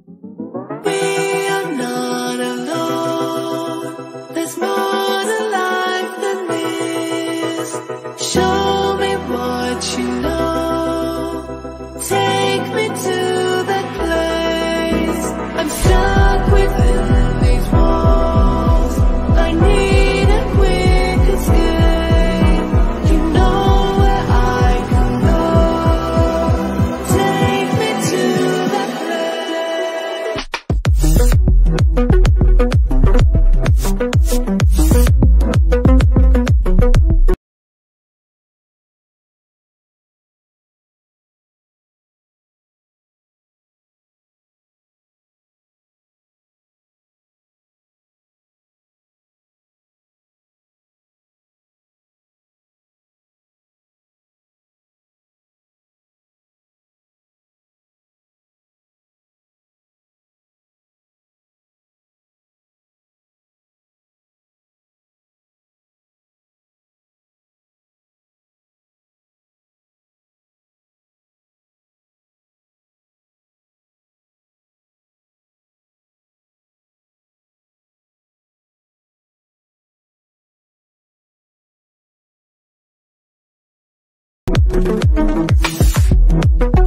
We are not alone. There's more to life than this. Show me what you know. Take me to that place. I'm stuck within these walls. I need a quick escape. You know where I can go. Take me to that Thank you.